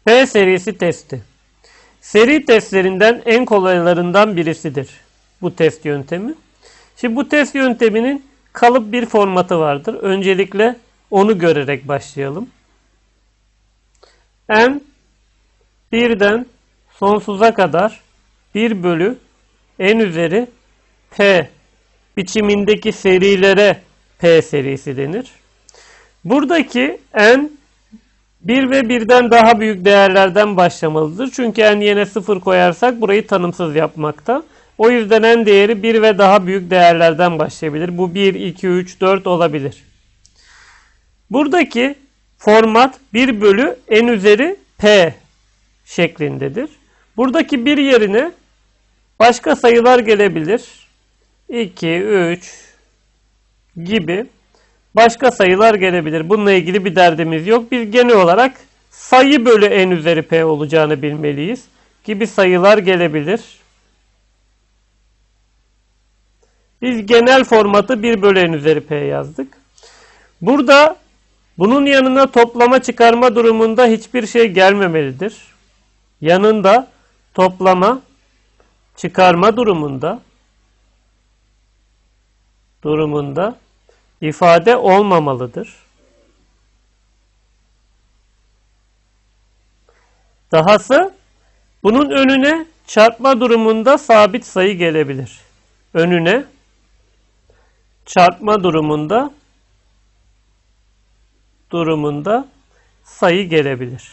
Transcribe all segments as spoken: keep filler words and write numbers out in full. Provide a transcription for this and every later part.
P serisi testi. Seri testlerinden en kolaylarından birisidir bu test yöntemi. Şimdi bu test yönteminin kalıp bir formatı vardır. Öncelikle onu görerek başlayalım. N birden sonsuza kadar bir bölü n üzeri p biçimindeki serilere P serisi denir. Buradaki n bir ve birden daha büyük değerlerden başlamalıdır. Çünkü n yerine sıfır koyarsak burayı tanımsız yapmakta. O yüzden n değeri bir ve daha büyük değerlerden başlayabilir. Bu bir, iki, üç, dört olabilir. Buradaki format bir bölü n üzeri p şeklindedir. Buradaki bir yerine başka sayılar gelebilir. iki, üç gibi başka sayılar gelebilir. Bununla ilgili bir derdimiz yok. Biz genel olarak sayı bölü n üzeri p olacağını bilmeliyiz. Gibi sayılar gelebilir. Biz genel formatı bir bölü n üzeri p yazdık. Burada bunun yanına toplama çıkarma durumunda hiçbir şey gelmemelidir. Yanında toplama çıkarma durumunda durumunda ifade olmamalıdır. Dahası bunun önüne çarpma durumunda sabit sayı gelebilir. Önüne çarpma durumunda durumunda sayı gelebilir.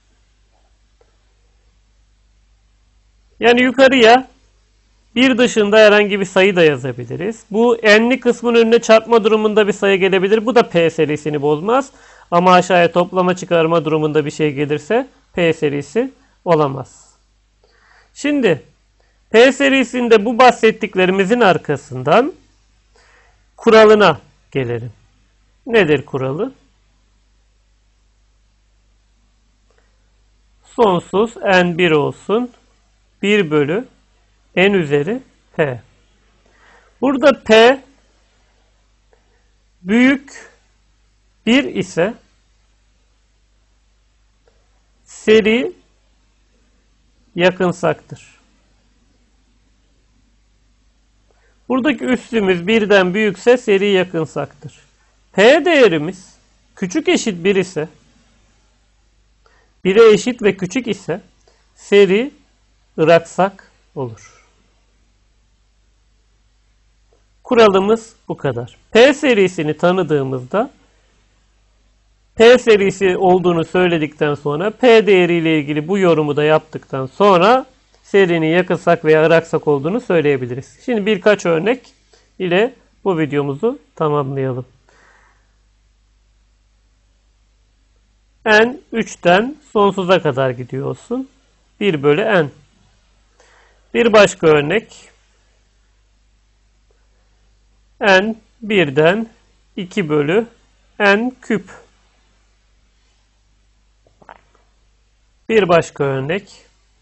Yani yukarıya bir dışında herhangi bir sayı da yazabiliriz. Bu n'li kısmın önüne çarpma durumunda bir sayı gelebilir. Bu da P serisini bozmaz. Ama aşağıya toplama çıkarma durumunda bir şey gelirse P serisi olamaz. Şimdi P serisinde bu bahsettiklerimizin arkasından kuralına gelelim. Nedir kuralı? Sonsuz n bir olsun. bir bölü n üzeri p. Burada p büyük bir ise seri yakınsaktır. Buradaki üstümüz birden büyükse seri yakınsaktır. P değerimiz küçük eşit bir ise, bire eşit ve küçük ise seri ıraksak olur. Kuralımız bu kadar. P serisini tanıdığımızda P serisi olduğunu söyledikten sonra P değeriyle ilgili bu yorumu da yaptıktan sonra serinin yakınsak veya ıraksak olduğunu söyleyebiliriz. Şimdi birkaç örnek ile bu videomuzu tamamlayalım. N üçten sonsuza kadar gidiyor olsun. bir bölü n. Bir başka örnek. N birden iki bölü n küp. Bir başka örnek.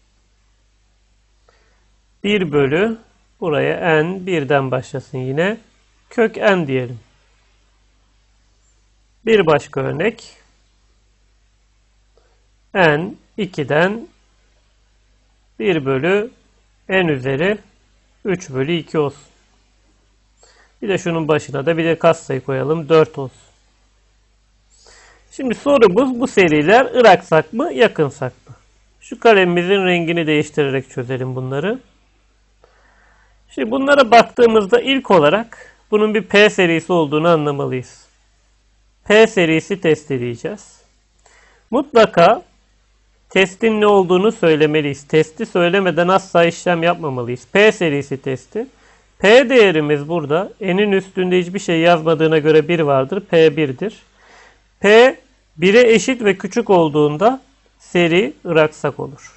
bir bölü buraya n birden başlasın yine. Kök n diyelim. Bir başka örnek. N iki'den bir bölü n üzeri üç bölü iki olsun. Bir de şunun başına da bir de katsayı koyalım. dört olsun. Şimdi sorumuz bu seriler ıraksak mı, yakınsak mı? Şu kalemimizin rengini değiştirerek çözelim bunları. Şimdi bunlara baktığımızda ilk olarak bunun bir P serisi olduğunu anlamalıyız. P serisi test edeceğiz. Mutlaka testin ne olduğunu söylemeliyiz. Testi söylemeden asla işlem yapmamalıyız. P serisi testi. P değerimiz burada. N'in üstünde hiçbir şey yazmadığına göre bir vardır. P bir'dir. P bir'e eşit ve küçük olduğunda seri ıraksak olur.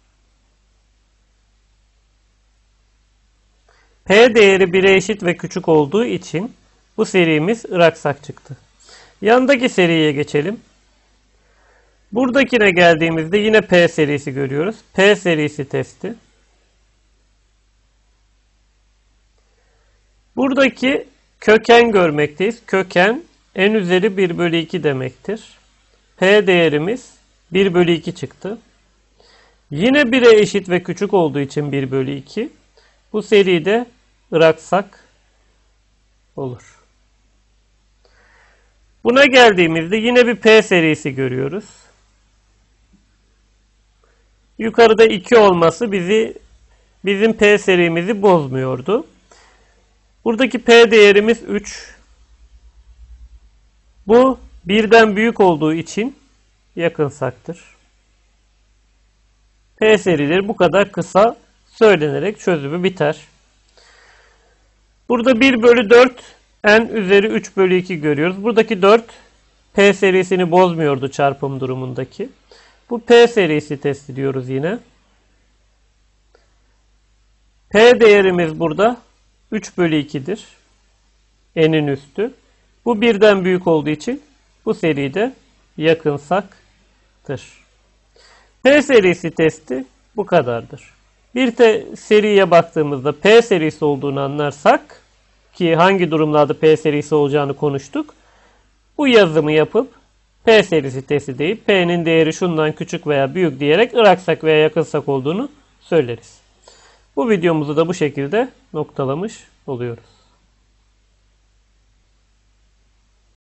P değeri bir'e eşit ve küçük olduğu için bu serimiz ıraksak çıktı. Yandaki seriye geçelim. Buradakine geldiğimizde yine P serisi görüyoruz. P serisi testi. Buradaki köken görmekteyiz. Köken n üzeri bir bölü iki demektir. P değerimiz bir bölü iki çıktı. Yine bire eşit ve küçük olduğu için bir bölü iki. Bu seride ıraksak olur. Buna geldiğimizde yine bir P serisi görüyoruz. Yukarıda iki olması bizi bizim P serimizi bozmuyordu. Buradaki P değerimiz üç. Bu birden büyük olduğu için yakınsaktır. P serileri bu kadar kısa söylenerek çözümü biter. Burada bir bölü dört n üzeri üç bölü iki görüyoruz. Buradaki dört P serisini bozmuyordu çarpım durumundaki. Bu P serisi test ediyoruz yine. P değerimiz burada üç bölü iki'dir. N'in üstü. Bu birden büyük olduğu için bu seride yakınsaktır. P serisi testi bu kadardır. Bir de seriye baktığımızda P serisi olduğunu anlarsak, ki hangi durumlarda P serisi olacağını konuştuk. Bu yazımı yapıp P serisi testi deyip P'nin değeri şundan küçük veya büyük diyerek ıraksak veya yakınsak olduğunu söyleriz. Bu videomuzu da bu şekilde noktalamış oluyoruz.